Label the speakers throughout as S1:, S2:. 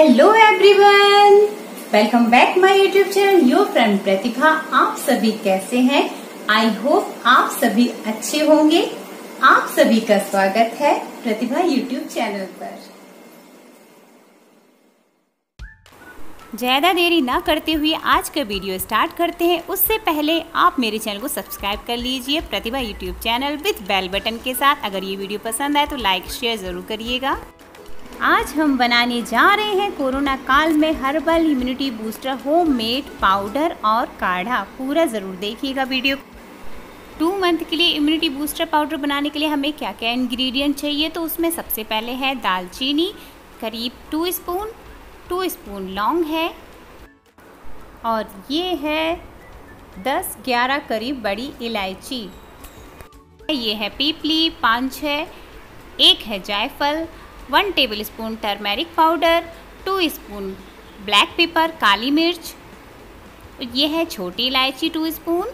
S1: Hello everyone, welcome back my YouTube channel your friend Pratibha. आप सभी कैसे हैं? आई होप आप सभी अच्छे होंगे। आप सभी का स्वागत है प्रतिभा यूट्यूब चैनल पर।
S2: ज़्यादा देरी ना करते हुए आज का वीडियो स्टार्ट करते हैं। उससे पहले आप मेरे चैनल को सब्सक्राइब कर लीजिए Pratibha YouTube channel with bell button के साथ। अगर ये वीडियो पसंद आए तो लाइक शेयर ज़रूर करिएगा। आज हम बनाने जा रहे हैं कोरोना काल में herbal immunity booster homemade powder और काढ़ा। पूरा ज़रूर देखिएगा वीडियो। 2 मंथ के लिए इम्यूनिटी बूस्टर पाउडर बनाने के लिए हमें क्या क्या इंग्रेडिएंट चाहिए, तो उसमें सबसे पहले है दालचीनी करीब 2 स्पून, 2 स्पून लौंग है, और ये है 10-11 करीब बड़ी इलायची, ये है पीपली 5-6, एक है जायफल, 1 tablespoon turmeric powder, 2 spoon black pepper काली मिर्च, ये है छोटी इलायची 2 स्पून,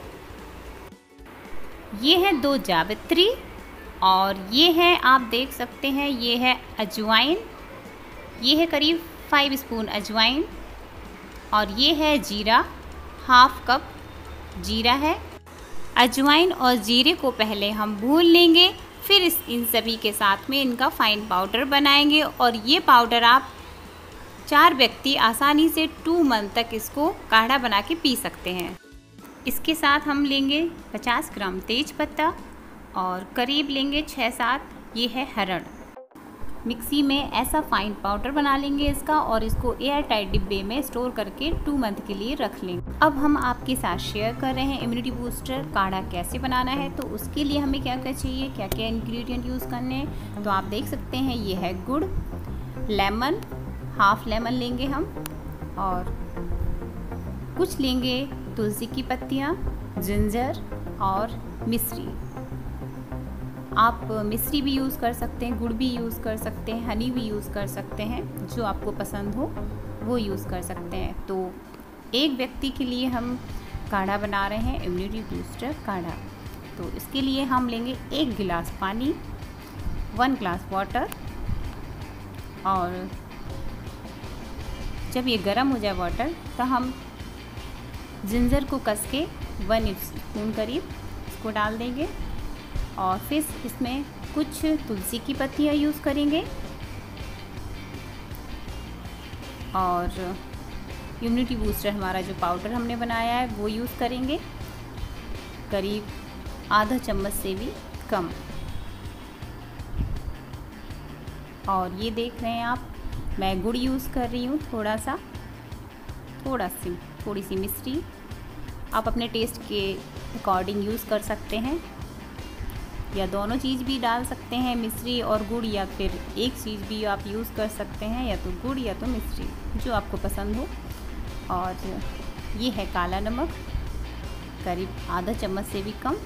S2: ये है 2 जावित्री, और ये है आप देख सकते हैं ये है अजवाइन, ये है करीब 5 स्पून अजवाइन, और ये है जीरा, हाफ कप जीरा है। अजवाइन और जीरे को पहले हम भून लेंगे, फिर इन सभी के साथ में इनका फाइन पाउडर बनाएंगे, और ये पाउडर आप 4 व्यक्ति आसानी से 2 मंथ तक इसको काढ़ा बना के पी सकते हैं। इसके साथ हम लेंगे 50 ग्राम तेज पत्ता, और करीब लेंगे 6-7 ये है हरड़। मिक्सी में ऐसा फाइन पाउडर बना लेंगे इसका, और इसको एयर टाइट डिब्बे में स्टोर करके 2 मंथ के लिए रख लेंगे। अब हम आपके साथ शेयर कर रहे हैं इम्यूनिटी बूस्टर काढ़ा कैसे बनाना है। तो उसके लिए हमें क्या क्या चाहिए, क्या क्या इंग्रेडिएंट यूज़ करने हैं, तो आप देख सकते हैं ये है गुड़, लेमन, हाफ लेमन लेंगे हम, और कुछ लेंगे तुलसी की पत्तियाँ, जिंजर और मिश्री। आप मिश्री भी यूज़ कर सकते हैं, गुड़ भी यूज़ कर सकते हैं, हनी भी यूज़ कर सकते हैं, जो आपको पसंद हो वो यूज़ कर सकते हैं। तो एक व्यक्ति के लिए हम काढ़ा बना रहे हैं इम्यूनिटी बूस्टर काढ़ा। तो इसके लिए हम लेंगे 1 गिलास पानी, 1 ग्लास वाटर, और जब ये गर्म हो जाए वाटर तो हम जिंजर को कस के 1 स्पून करीब इसको डाल देंगे, और फिर इसमें कुछ तुलसी की पत्तियाँ यूज़ करेंगे, और इम्यूनिटी बूस्टर हमारा जो पाउडर हमने बनाया है वो यूज़ करेंगे, करीब आधा चम्मच से भी कम। और ये देख रहे हैं आप, मैं गुड़ यूज़ कर रही हूँ, थोड़ी सी मिश्री आप अपने टेस्ट के अकॉर्डिंग यूज़ कर सकते हैं, या दोनों चीज़ भी डाल सकते हैं, मिश्री और गुड़, या फिर एक चीज़ भी आप यूज़ कर सकते हैं, या तो गुड़ या तो मिश्री, जो आपको पसंद हो। और ये है काला नमक, करीब आधा चम्मच से भी कम।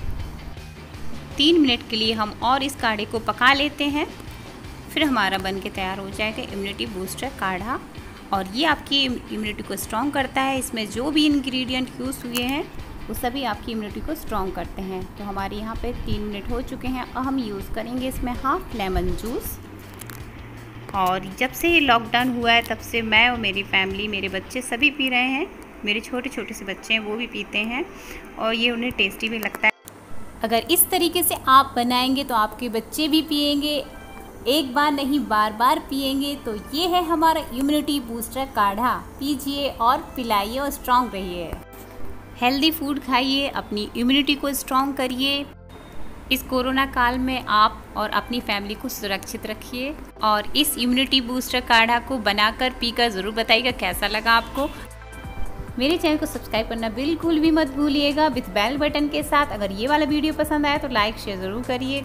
S2: 3 मिनट के लिए हम और इस काढ़े को पका लेते हैं, फिर हमारा बन के तैयार हो जाएगा इम्यूनिटी बूस्टर काढ़ा। और ये आपकी इम्यूनिटी को स्ट्रॉन्ग करता है। इसमें जो भी इंग्रेडिएंट यूज़ हुए हैं वो सभी आपकी इम्यूनिटी को स्ट्रॉन्ग करते हैं। तो हमारे यहाँ पे 3 मिनट हो चुके हैं, और हम यूज़ करेंगे इसमें हाफ लेमन जूस। और जब से ये लॉकडाउन हुआ है तब से मैं और मेरी फैमिली, मेरे बच्चे सभी पी रहे हैं। मेरे छोटे छोटे से बच्चे हैं वो भी पीते हैं, और ये उन्हें टेस्टी भी लगता है। अगर इस तरीके से आप बनाएंगे तो आपके बच्चे भी पिएंगे, एक बार नहीं बार बार पिएंगे। तो ये है हमारा इम्यूनिटी बूस्टर काढ़ा, पीजिए और पिलाइए और स्ट्रॉन्ग रहिए। हेल्दी फूड खाइए, अपनी इम्यूनिटी को स्ट्रॉन्ग करिए। इस कोरोना काल में आप और अपनी फैमिली को सुरक्षित रखिए, और इस इम्यूनिटी बूस्टर काढ़ा को बनाकर पीकर ज़रूर बताइएगा कैसा लगा आपको। मेरे चैनल को सब्सक्राइब करना बिल्कुल भी मत भूलिएगा विद बेल बटन के साथ। अगर ये वाला वीडियो पसंद आया तो लाइक शेयर ज़रूर करिए।